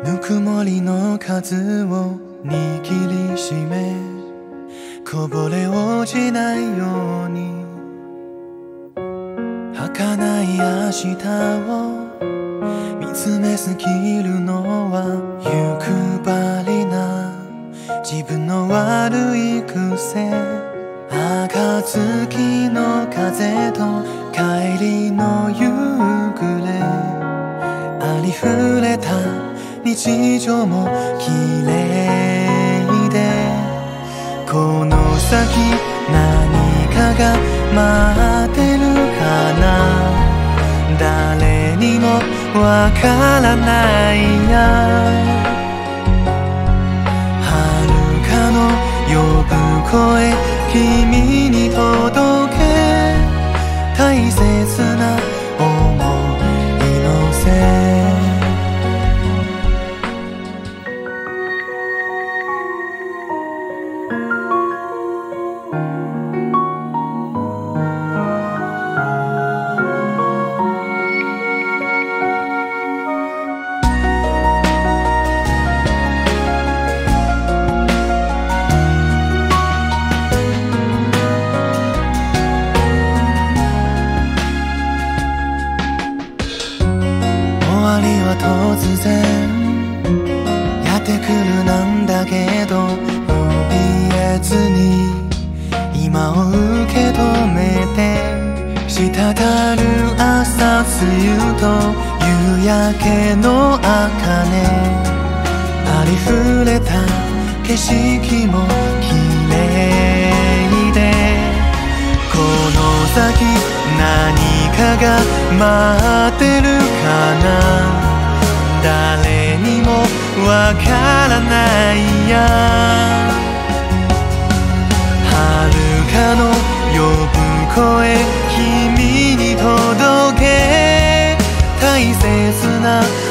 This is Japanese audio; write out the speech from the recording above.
ぬくもりの数を握りしめ、こぼれ落ちないように儚い明日を見つめすぎるのは欲張りな自分の悪い癖。暁の風と帰りの夕暮れ、ありふれた日常も綺麗で、この先何かが待ってるかな、誰にもわからないや。遥かの呼ぶ声、君に届け、大切な想いのせ。突然やってくるなんだけど、怯えずに今を受け止めて、滴る朝露と夕焼けの茜、ありふれた景色も綺麗で、この先何かが待ってるかな、誰にもわからないや。遥かの呼ぶ声、君に届け、大切な